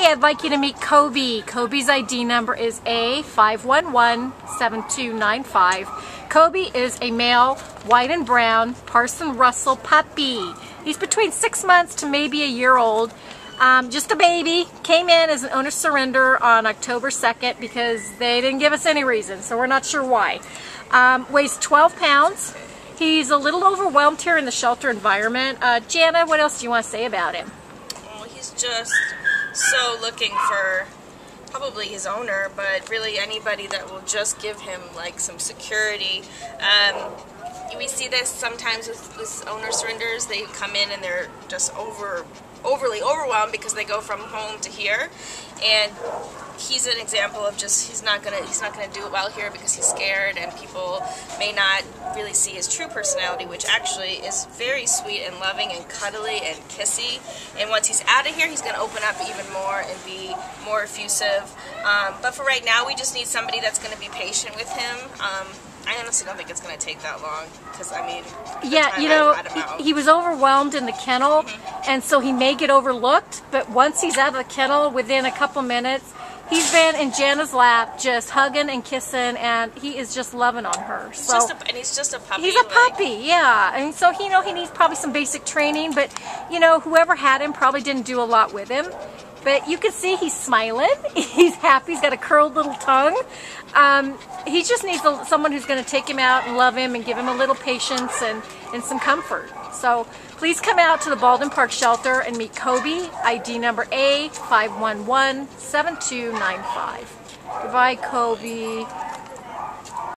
I'd like you to meet Koby. Koby's ID number is A5117295. Koby is a male, white and brown, Parson Russell puppy. He's between 6 months to maybe a year old. Just a baby. Came in as an owner surrender on October 2nd because they didn't give us any reason, so we're not sure why. Weighs 12 pounds. He's a little overwhelmed here in the shelter environment. Jana, what else do you want to say about him? Well, he's just so looking for probably his owner, but really anybody that will just give him like some security. We see this sometimes with owner surrenders. They come in and they're just overly overwhelmed because they go from home to here, and he's an example of just he's not gonna do it well here because he's scared, and people may not really see his true personality, which actually is very sweet and loving and cuddly and kissy. And once he's out of here, he's gonna open up even more and be more effusive. But for right now, we just need somebody that's gonna be patient with him. I honestly don't think it's going to take that long because, I mean, yeah, you know, he was overwhelmed in the kennel, and so he may get overlooked, but once he's out of the kennel, within a couple minutes, he's been in Jana's lap just hugging and kissing, and he is just loving on her. So and he's just a puppy. He's a puppy, yeah. And so, you know, he needs probably some basic training, but, you know, whoever had him probably didn't do a lot with him. But you can see he's smiling, he's happy, he's got a curled little tongue. He just needs someone who's going to take him out and love him and give him a little patience and some comfort. So please come out to the Baldwin Park shelter and meet Koby, ID number A5117295. Goodbye, Koby.